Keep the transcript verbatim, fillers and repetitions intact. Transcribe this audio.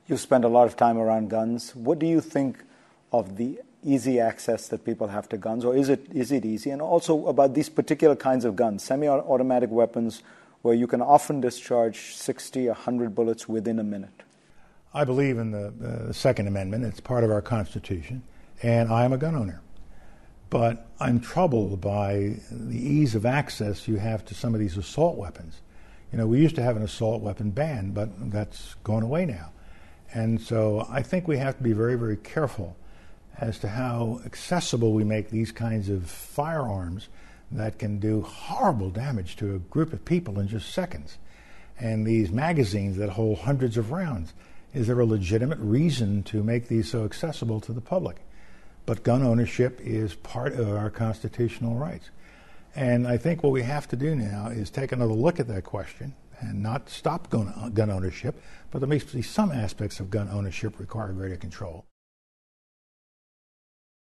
You spend a lot of time around guns. What do you think of the easy access that people have to guns, or is it is it easy? And also about these particular kinds of guns, semi-automatic weapons, where you can often discharge sixty, one hundred bullets within a minute. I believe in the uh, Second Amendment. It's part of our Constitution, and I am a gun owner. But I'm troubled by the ease of access you have to some of these assault weapons. You know, we used to have an assault weapon ban, but that's gone away now. And so I think we have to be very, very careful as to how accessible we make these kinds of firearms that can do horrible damage to a group of people in just seconds. And these magazines that hold hundreds of rounds, is there a legitimate reason to make these so accessible to the public? But gun ownership is part of our constitutional rights. And I think what we have to do now is take another look at that question and not stop gun, gun ownership, but there may be some aspects of gun ownership require greater control.